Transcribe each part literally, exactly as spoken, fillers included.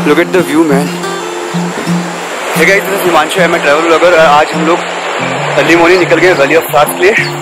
Look at the view man. ठीक है, this is Himanshu है, मैं ट्रैवल ब्लॉगर। आज हम लोग अर्ली मॉर्निंग निकल गए वैली ऑफ फ्लावर्स के लिए।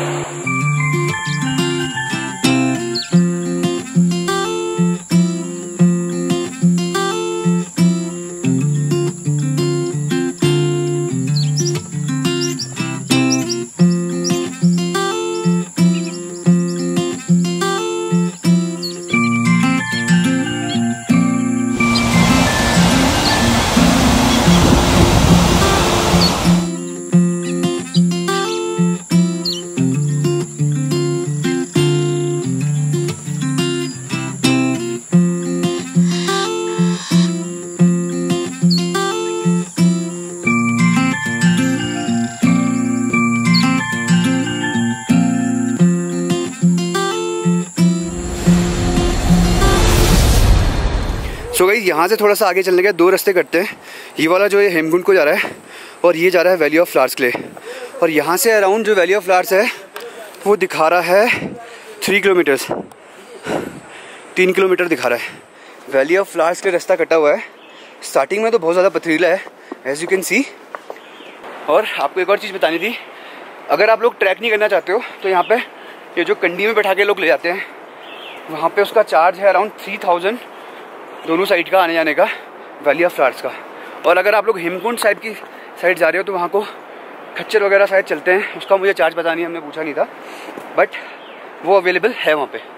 सो गाइस, यहाँ से थोड़ा सा आगे चलने के दो रास्ते करते हैं। ये वाला जो है हेमकुंड को जा रहा है और ये जा रहा है वैली ऑफ फ्लावर्स के लिए। और यहाँ से अराउंड जो वैली ऑफ फ्लावर्स है वो दिखा रहा है थ्री किलोमीटर्स तीन किलोमीटर दिखा रहा है। वैली ऑफ फ्लावर्स के लिए रास्ता कटा हुआ है। स्टार्टिंग में तो बहुत ज़्यादा पथरीला है एज यू कैन सी। और आपको एक और चीज़ बतानी थी, अगर आप लोग ट्रैक नहीं करना चाहते हो तो यहाँ पर ये जो कंडी में बैठा के लोग ले जाते हैं, वहाँ पर उसका चार्ज है अराउंड थ्री थाउजेंड दोनों साइड का आने जाने का वैली ऑफ फ्लावर्स का। और अगर आप लोग हेमकुंड साइड की साइड जा रहे हो तो वहाँ को खच्चर वगैरह शायद चलते हैं, उसका मुझे चार्ज पता नहीं, हमने पूछा नहीं था, बट वो अवेलेबल है वहाँ पे।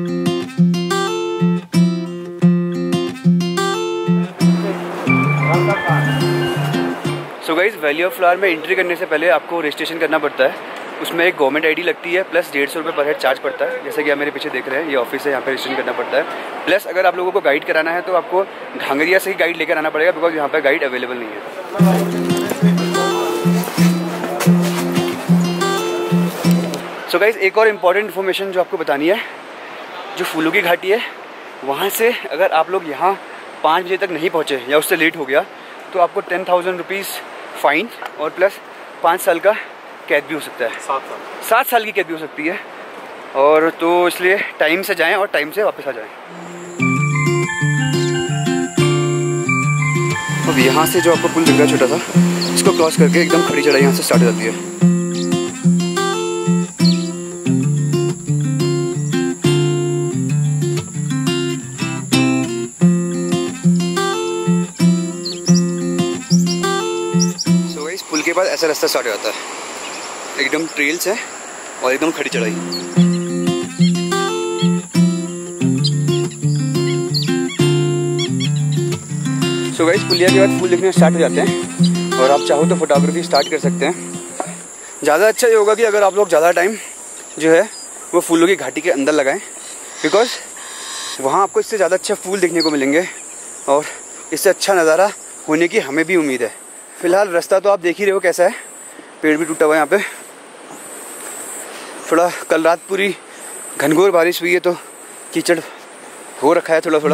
So guys, valley of flower में एंट्री करने से पहले आपको रजिस्ट्रेशन करना पड़ता है। उसमें एक गवर्नमेंट आईडी लगती है, प्लस डेढ़ सौ रुपये पर हेड चार्ज पड़ता है। जैसे कि आप मेरे पीछे देख रहे हैं, ये ऑफिस है, यहाँ पे रजिस्ट्रेशन करना पड़ता है। प्लस अगर आप लोगों को गाइड कराना है तो आपको घांगरिया से ही गाइड लेकर आना पड़ेगा, बिकॉज यहाँ पे गाइड अवेलेबल नहीं है। सो गाइस, एक और इम्पॉर्टेंट इन्फॉर्मेशन जो आपको बतानी है, जो फूलों की घाटी है वहाँ से अगर आप लोग यहाँ पाँच बजे तक नहीं पहुँचे या उससे लेट हो गया तो आपको टेन थाउजेंड रुपीज़ फाइन और प्लस पाँच साल का कैद भी हो सकता है। सात साल सात साल की कैद भी हो सकती है। और तो इसलिए टाइम से जाएं और टाइम से वापस आ जाएं। अब यहाँ से जो आपको पुल दिख रहा है छोटा सा, इसको क्रॉस करके एकदम खड़ी चढ़ाई यहाँ से स्टार्ट हो जाती है। सो इस पुल के बाद ऐसा रास्ता स्टार्ट हो जाता है, एकदम ट्रेल्स है और एकदम खड़ी चढ़ाई। सो गाइस, पुलिया के बाद फूल दिखने स्टार्ट हो जाते हैं और आप चाहो तो फोटोग्राफी स्टार्ट कर सकते हैं। ज़्यादा अच्छा ये होगा कि अगर आप लोग ज़्यादा टाइम जो है वो फूलों की घाटी के अंदर लगाएं, बिकॉज वहाँ आपको इससे ज़्यादा अच्छा फूल देखने को मिलेंगे और इससे अच्छा नज़ारा होने की हमें भी उम्मीद है। फिलहाल रास्ता तो आप देख ही रहे हो कैसा है, पेड़ भी टूटा हुआ है यहाँ पे। थोड़ा कल रात पूरी घनघोर बारिश हुई है तो कीचड़ हो रखा है थोड़ा थोड़ा।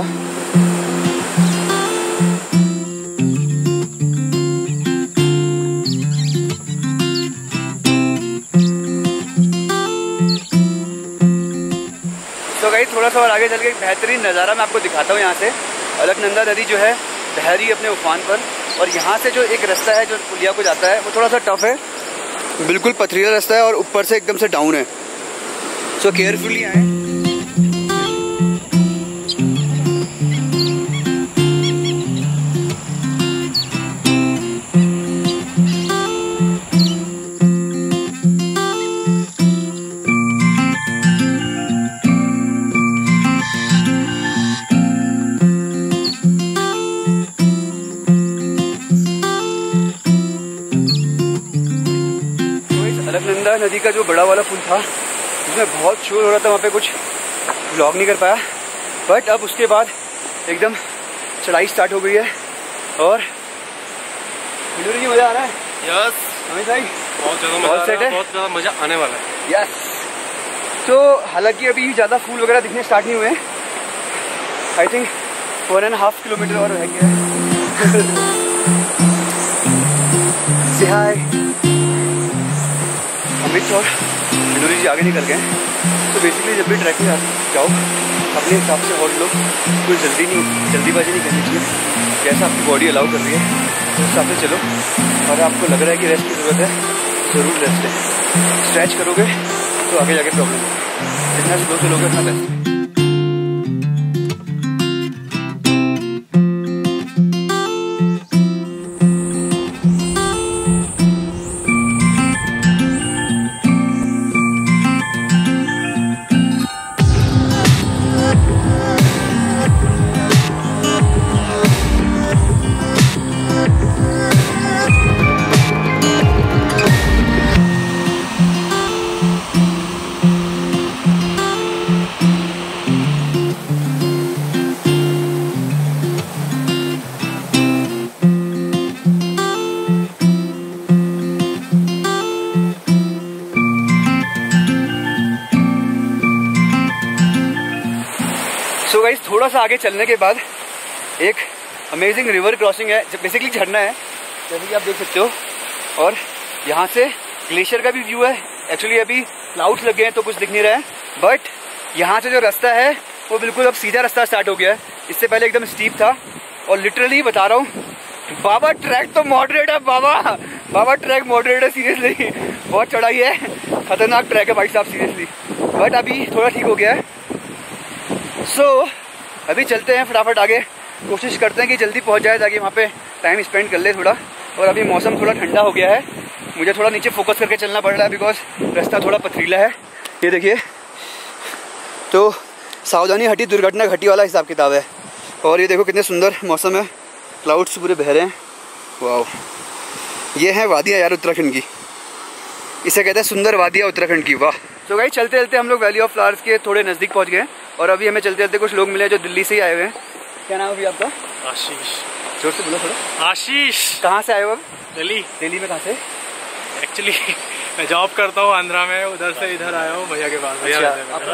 तो गाइस, थोड़ा सा और आगे चल के एक बेहतरीन नज़ारा मैं आपको दिखाता हूँ। यहाँ से अलकनंदा नदी जो है बह रही है अपने उफान पर, और यहाँ से जो एक रास्ता है जो पुलिया को जाता है वो थोड़ा सा टफ है, बिल्कुल पथरीला रास्ता है और ऊपर से एकदम से डाउन है। सो केयरफुली आए। अलकनंदा नदी का जो बड़ा वाला पुल था उसमें बहुत शोर हो रहा था, वहाँ पे कुछ व्लॉग नहीं कर पाया, बट अब उसके बाद एकदम चढ़ाई स्टार्ट हो गई है और जी मज़ा आ रहा है। यस अमित भाई, बहुत ज़्यादा मजा आ रहा है, बहुत ज़्यादा मज़ा आने वाला है। यस। तो हालांकि अभी ज़्यादा फूल वगैरह दिखने स्टार्ट नहीं हुए, I think one and half kilometre और रह गया है। से हाय, अमित और मिनोरी जी आगे निकल गए। तो बेसिकली जब भी ट्रैक में जाओ अपने हिसाब से हॉल्ट लो, कोई जल्दी नहीं जल्दीबाजी नहीं करनी चाहिए, जैसा आपकी बॉडी अलाउ कर रही है उस हिसाब से चलो। और आपको लग रहा है कि रेस्ट की ज़रूरत है, ज़रूर रेस्ट है। स्ट्रेच करोगे तो आगे जाके प्रॉब्लम होगी, जितना स्लो चलोगे उतना बेस्ट। सो गाइस थोड़ा सा आगे चलने के बाद एक अमेजिंग रिवर क्रॉसिंग है, बेसिकली झरना है जैसे कि आप देख सकते हो। और यहाँ से ग्लेशियर का भी व्यू है। एक्चुअली अभी क्लाउड्स लगे हैं तो कुछ दिख नहीं रहा है, बट यहाँ से जो रास्ता है वो बिल्कुल अब सीधा रास्ता स्टार्ट हो गया है। इससे पहले एकदम स्टीप था और लिटरली बता रहा हूँ बाबा ट्रैक तो मॉडरेट है। बाबा बाबा ट्रैक मॉडरेट है, सीरियसली बहुत चढ़ाई है, खतरनाक ट्रैक है भाई साहब सीरियसली। बट अभी थोड़ा ठीक हो गया है। सो so, अभी चलते हैं फटाफट आगे, कोशिश करते हैं कि जल्दी पहुंच जाए ताकि वहाँ पे टाइम स्पेंड कर ले थोड़ा। और अभी मौसम थोड़ा ठंडा हो गया है, मुझे थोड़ा नीचे फोकस करके चलना पड़ रहा है बिकॉज रास्ता थोड़ा पथरीला है। ये देखिए, तो सावधानी हटी दुर्घटना घटी वाला हिसाब किताब है। और ये देखो कितने सुंदर मौसम है, क्लाउड्स पूरे बह रहे हैं। वाह, ये है वादियाँ यार उत्तराखंड की, इसे कहते हैं सुंदर वादियाँ उत्तराखंड की। वाह। तो भाई चलते चलते हम लोग वैली ऑफ फ्लावर्स के थोड़े नज़दीक पहुँच गए और अभी हमें चलते चलते कुछ लोग मिले जो दिल्ली से ही आए हुए हैं। क्या नाम है अभी आपका? आशीष। जोर से बोलो थोड़ा। आशीष। कहाँ से आए हो अब? दिल्ली। दिल्ली में कहाँ से? एक्चुअली मैं जॉब करता हूँ आंध्रा में, उधर से इधर आया हूँ भैया के पास। भैया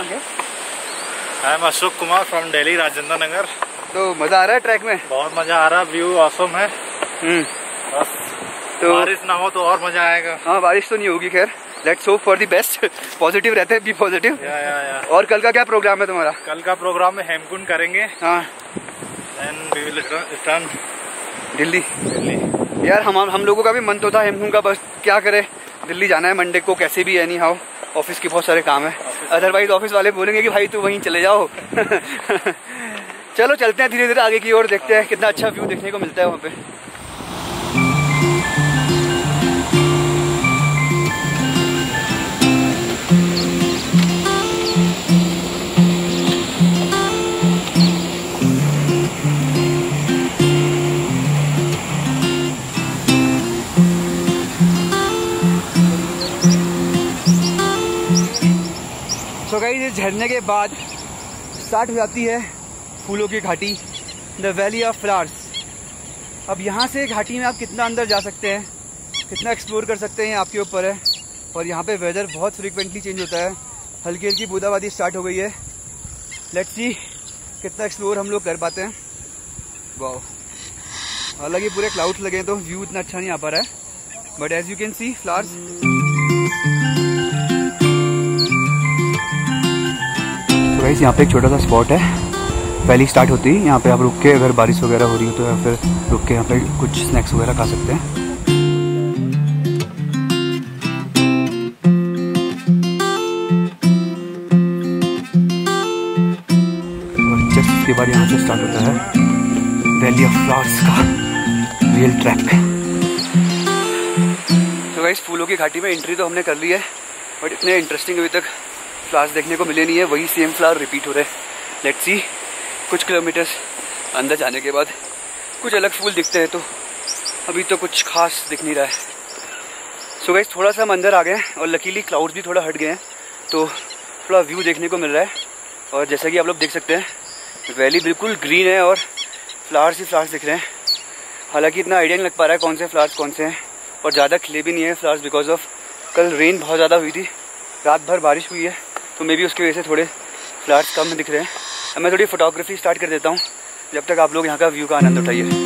I am Ashok Kumar from Delhi Rajendra Nagar. तो मज़ा आ रहा है ट्रैक में? बहुत मज़ा आ रहा है, व्यू ऑसम है। बस तो बारिश ना हो तो और मज़ा आएगा। हाँ बारिश तो नहीं होगी, खैर let's hope for the best. Positive रहते हैं, बी पॉजिटिव। या, या, या। और कल का क्या प्रोग्राम है तुम्हारा? कल का प्रोग्राम में हेमकुंड करेंगे। हाँ, and we will return Delhi. Delhi यार हम हम लोगों का भी मन तो था हेमकुंड का, बस क्या करे, दिल्ली जाना है मंडे को कैसे भी। एनी हाउ ऑफिस के बहुत सारे काम है, अदरवाइज ऑफिस वाले बोलेंगे कि भाई तू वहीं चले जाओ। चलो चलते हैं धीरे धीरे आगे की ओर, देखते हैं कितना अच्छा व्यू देखने को मिलता है वहाँ पे। तो गाइस इस झरने के बाद स्टार्ट हो जाती है फूलों की घाटी, द वैली ऑफ फ्लावर्स। अब यहाँ से घाटी में आप कितना अंदर जा सकते हैं, कितना एक्सप्लोर कर सकते हैं, आपके ऊपर है। और यहाँ पे वेदर बहुत फ्रीक्वेंटली चेंज होता है, हल्की हल्की बूंदाबांदी स्टार्ट हो गई है। लेट्स सी कितना एक्सप्लोर हम लोग कर पाते हैं। वाह, हालांकि पूरे क्लाउड्स लगे हैं तो व्यू इतना अच्छा नहीं आ पा रहा है, but as you can see flowers. Guys यहाँ पे एक छोटा सा स्पॉट है, पहली स्टार्ट होती है यहाँ पे आप रुक के, अगर बारिश वगैरह हो रही हो तो या फिर रुक के यहाँ पे कुछ स्नैक्स वगैरह खा सकते हैं। और जस्ट उसके बाद यहाँ से स्टार्ट होता है वैली ऑफ फ्लावर्स का रियल ट्रैक। तो गाइस फूलों की घाटी में एंट्री तो हमने कर ली है, बट इतने इंटरेस्टिंग अभी तक फ्लावर्स देखने को मिले नहीं है, वही सेम फ्लावर रिपीट हो रहे हैं। लेट्स सी कुछ किलोमीटर्स अंदर जाने के बाद कुछ अलग फूल दिखते हैं, तो अभी तो कुछ खास दिख नहीं रहा है। सो गाइस थोड़ा सा हम अंदर आ गए हैं और लकीली क्लाउड्स भी थोड़ा हट गए हैं, तो थोड़ा व्यू देखने को मिल रहा है। और जैसा कि आप लोग देख सकते हैं वैली बिल्कुल ग्रीन है और फ्लावर्स ही फ्लावर्स दिख रहे हैं। हालांकि इतना आइडिया नहीं लग पा रहा है कौन से फ्लावर्स कौन से हैं, और ज़्यादा खिले भी नहीं है फ्लावर्स बिकॉज ऑफ कल रेन बहुत ज़्यादा हुई थी, रात भर बारिश हुई है, तो मे बी उसकी वजह से थोड़े फ्लावर्स कम दिख रहे हैं। अब मैं थोड़ी फोटोग्राफी स्टार्ट कर देता हूँ, जब तक आप लोग यहाँ का व्यू का आनंद उठाइए।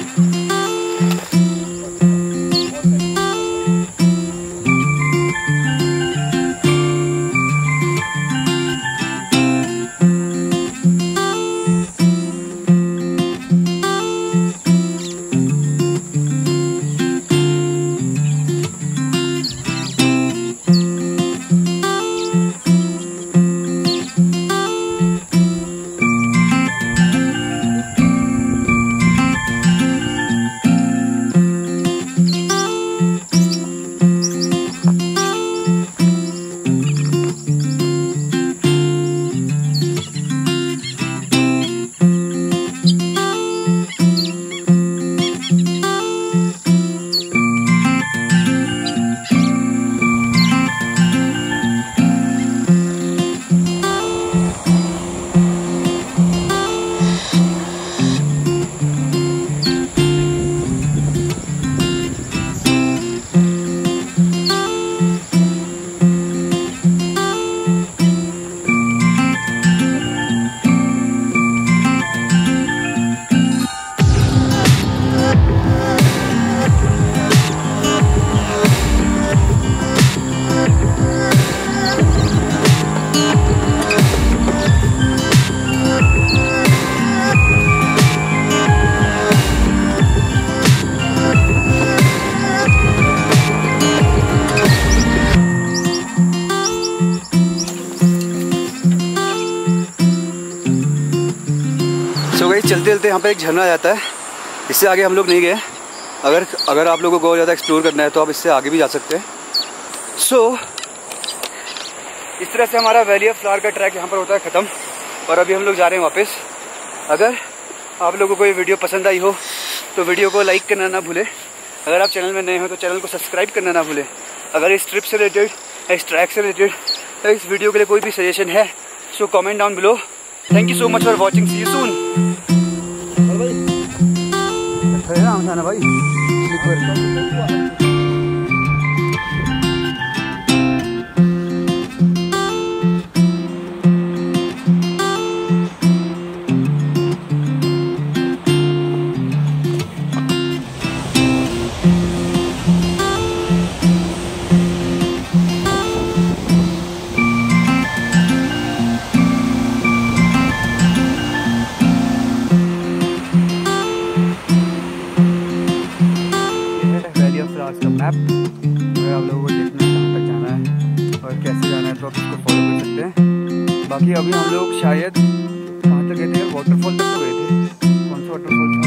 चलते चलते यहाँ पर एक झरना आ जाता है, इससे आगे हम लोग नहीं गए। अगर अगर आप लोगों को और ज़्यादा एक्सप्लोर करना है तो आप इससे आगे भी जा सकते हैं। सो so, इस तरह से हमारा वैली ऑफ फ्लावर का ट्रैक यहाँ पर होता है ख़त्म, और अभी हम लोग जा रहे हैं वापस। अगर आप लोगों को ये वीडियो पसंद आई हो तो वीडियो को लाइक करना ना भूलें। अगर आप चैनल में नए हो तो चैनल को सब्सक्राइब करना ना भूलें। अगर इस ट्रिप से रिलेटेड, इस ट्रैक से रिलेटेड या इस वीडियो के लिए कोई भी सजेशन है so comment down below. Thank you so much for watching, see you soon. भाई का मैप, अगर आप लोगों को देखना है कहाँ तक जाना है और कैसे जाना है तो आप इसको फॉलो कर सकते हैं। बाकी अभी हम लोग शायद कहाँ तक गए थे, वाटरफॉल तक तो गए थे। कौन सा वाटरफॉल था?